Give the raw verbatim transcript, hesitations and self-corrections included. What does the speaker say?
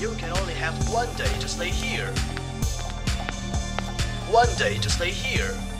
you can only have one day to stay here. One day to stay here.